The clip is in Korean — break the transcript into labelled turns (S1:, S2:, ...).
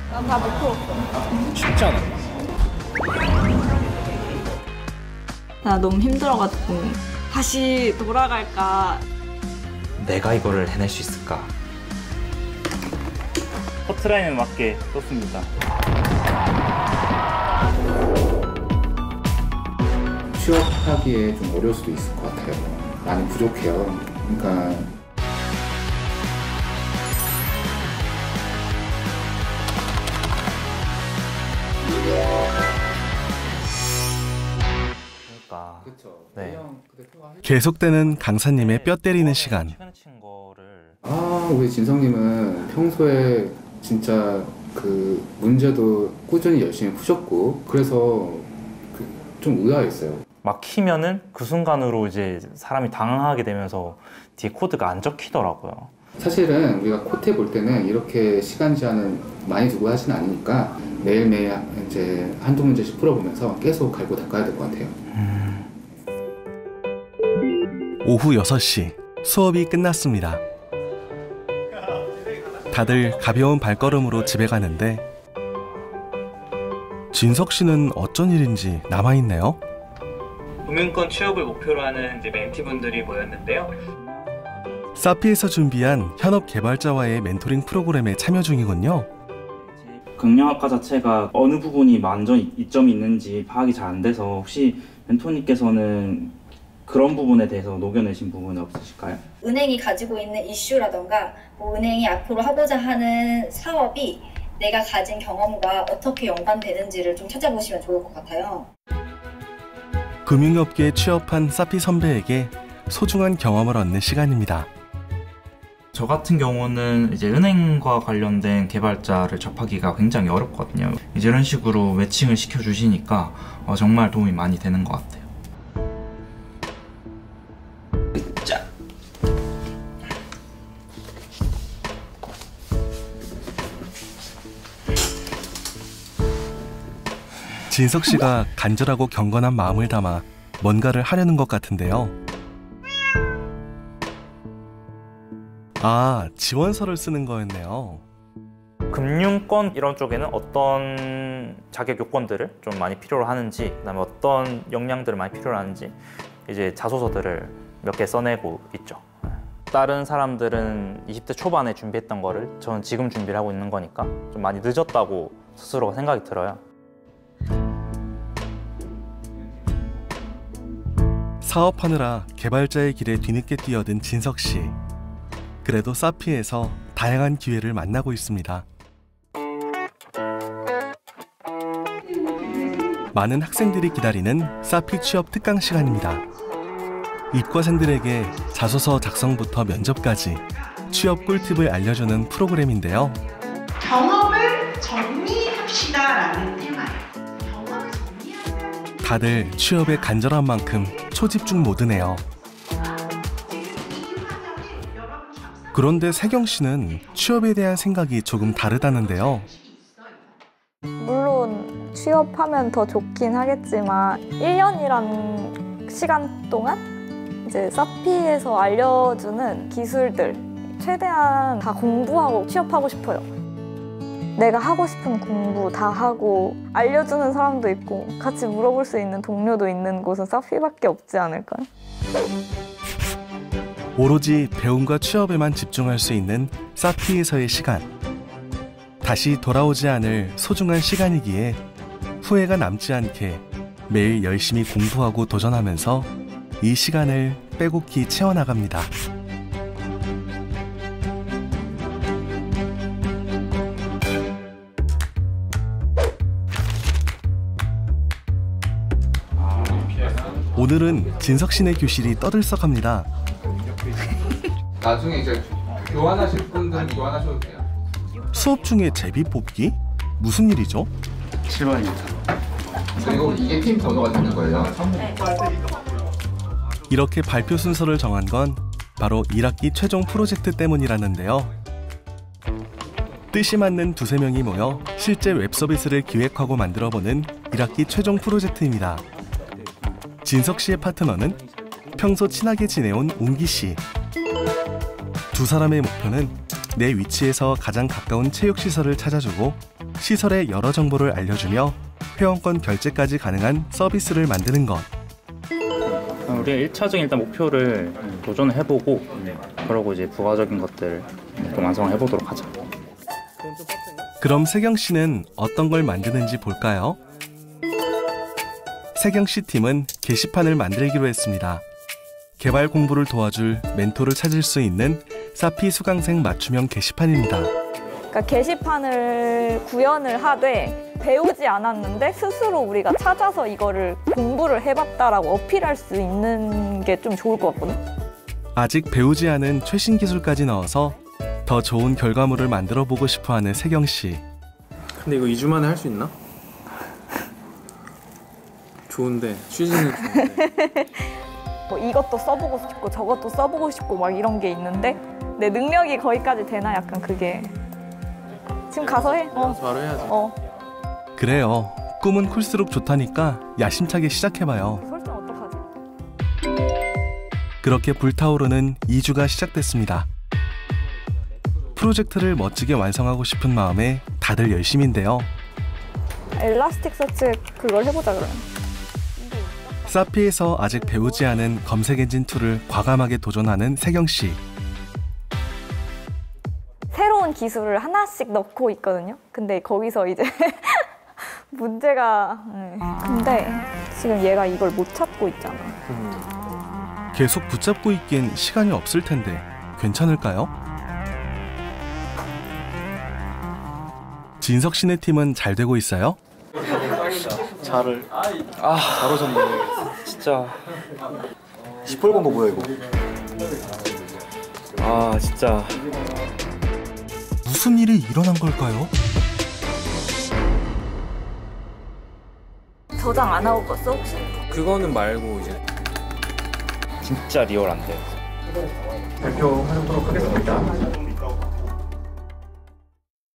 S1: 난 다 못 풀었어.
S2: 쉽지 않아.
S1: 나 너무 힘들어가지고 다시 돌아갈까.
S3: 내가 이거를 해낼 수 있을까?
S2: 커트라인에 맞게 썼습니다.
S4: 취업하기에 좀 어려울 수도 있을 것 같아요. 많이 부족해요. 그러니까
S3: 네.
S5: 계속되는 강사님의 뼈 때리는 시간.
S4: 우리 진성님은 평소에 진짜 그 문제도 꾸준히 열심히 푸셨고 그래서 좀 의아했어요.
S3: 막 키면은 그 순간으로 이제 사람이 당황하게 되면서 뒤에 코드가 안 적히더라고요.
S4: 사실은 우리가 코트 볼 때는 이렇게 시간 제한은 많이 두고 하진 않으니까 매일매일 이제 한두 문제씩 풀어보면서 계속 갈고 닦아야 될 것 같아요.
S5: 오후 6시 수업이 끝났습니다. 다들 가벼운 발걸음으로 집에 가는데 진석 씨는 어쩐 일인지 남아있네요.
S2: 금융권 취업을 목표로 하는 이제 멘티분들이 모였는데요.
S5: 사피에서 준비한 현업 개발자와의 멘토링 프로그램에 참여 중이군요.
S6: 경영학과 자체가 어느 부분이 완전 이점이 있는지 파악이 잘 안 돼서 혹시 멘토님께서는 그런 부분에 대해서 녹여내신 부분이 없으실까요?
S7: 은행이 가지고 있는 이슈라던가 뭐 은행이 앞으로 하고자 하는 사업이 내가 가진 경험과 어떻게 연관되는지를 좀 찾아보시면 좋을 것 같아요.
S5: 금융업계에 취업한 사피 선배에게 소중한 경험을 얻는 시간입니다.
S3: 저 같은 경우는 이제 은행과 관련된 개발자를 접하기가 굉장히 어렵거든요. 이제 이런 식으로 매칭을 시켜주시니까 정말 도움이 많이 되는 것 같아요.
S5: 진석 씨가 간절하고 경건한 마음을 담아 뭔가를 하려는 것 같은데요. 아, 지원서를 쓰는 거였네요.
S3: 금융권 이런 쪽에는 어떤 자격 요건들을 좀 많이 필요로 하는지, 그다음에 어떤 역량들을 많이 필요로 하는지 이제 자소서들을 몇 개 써내고 있죠. 다른 사람들은 20대 초반에 준비했던 거를 저는 지금 준비를 하고 있는 거니까 좀 많이 늦었다고 스스로 생각이 들어요.
S5: 사업하느라 개발자의 길에 뒤늦게 뛰어든 진석 씨. 그래도 사피에서 다양한 기회를 만나고 있습니다. 많은 학생들이 기다리는 사피 취업 특강 시간입니다. 입과생들에게 자소서 작성부터 면접까지 취업 꿀팁을 알려주는 프로그램인데요.
S8: 경험을 정리합시다라는 테마예요. 경험을 정리하자는
S5: 다들 취업에 간절한 만큼 초집중 모드네요. 그런데 세경 씨는 취업에 대한 생각이 조금 다르다는데요.
S1: 물론 취업하면 더 좋긴 하겠지만 1년이란 시간 동안 이제 사피에서 알려주는 기술들 최대한 다 공부하고 취업하고 싶어요. 내가 하고 싶은 공부 다 하고 알려주는 사람도 있고 같이 물어볼 수 있는 동료도 있는 곳은 사피밖에 없지 않을까요?
S5: 오로지 배움과 취업에만 집중할 수 있는 사피에서의 시간. 다시 돌아오지 않을 소중한 시간이기에 후회가 남지 않게 매일 열심히 공부하고 도전하면서 이 시간을 빼곡히 채워나갑니다. 오늘은 진석 씨네 교실이 떠들썩합니다.
S4: 나중에 이제 교환하실 분들은 교환하셔도 돼요.
S5: 수업 중에 제비 뽑기? 무슨 일이죠?
S4: 7번입니다. 그리고 이게 팀 번호가 되는 거예요.
S5: 이렇게 발표 순서를 정한 건 바로 1학기 최종 프로젝트 때문이라는데요. 뜻이 맞는 두세 명이 모여 실제 웹서비스를 기획하고 만들어보는 1학기 최종 프로젝트입니다. 진석 씨의 파트너는 평소 친하게 지내온 웅기 씨. 두 사람의 목표는 내 위치에서 가장 가까운 체육시설을 찾아주고 시설의 여러 정보를 알려주며 회원권 결제까지 가능한 서비스를 만드는 것.
S3: 우리가 1차적인 일단 목표를 도전을 해보고 그러고 이제 부가적인 것들을 좀 완성을 해보도록 하자.
S5: 그럼 세경 씨는 어떤 걸 만드는지 볼까요? 세경 씨 팀은 게시판을 만들기로 했습니다. 개발 공부를 도와줄 멘토를 찾을 수 있는 사피 수강생 맞춤형 게시판입니다.
S1: 그러니까 게시판을 구현을 하되 배우지 않았는데 스스로 우리가 찾아서 이거를 공부를 해봤다라고 어필할 수 있는 게 좀 좋을 것 같거든.
S5: 아직 배우지 않은 최신 기술까지 넣어서 더 좋은 결과물을 만들어 보고 싶어하는 세경 씨.
S9: 근데 이거 2주 만에 할 수 있나? 좋은데 취지는 좋은데.
S1: 뭐 이것도 써보고 싶고 저것도 써보고 싶고 막 이런 게 있는데 내 능력이 거기까지 되나 약간 그게 지금 가서 해.
S9: 바로 해야지.
S5: 그래요. 꿈은 클수록 좋다니까 야심차게 시작해봐요.
S1: 설정 어떡하지?
S5: 그렇게 불타오르는 2주가 시작됐습니다. 프로젝트를 멋지게 완성하고 싶은 마음에 다들 열심인데요.
S1: 엘라스틱 서치 그걸 해보자 그러면.
S5: 사피에서 아직 배우지 않은 검색 엔진 툴을 과감하게 도전하는 세경 씨.
S1: 새로운 기술을 하나씩 넣고 있거든요. 근데 거기서 이제 문제가 근데 지금 얘가 이걸 못 찾고 있잖아.
S5: 계속 붙잡고 있기엔 시간이 없을 텐데 괜찮을까요? 진석 씨네 팀은 잘 되고 있어요?
S9: 잘 오셨네.
S3: 진짜
S9: 시뻘건 거 뭐야 이거?
S3: 진짜
S5: 무슨 일이 일어난 걸까요?
S1: 저장 안 하고 갔어 혹시?
S9: 그거는 말고 이제
S3: 진짜 리얼한데.
S9: 발표하도록 하겠습니다.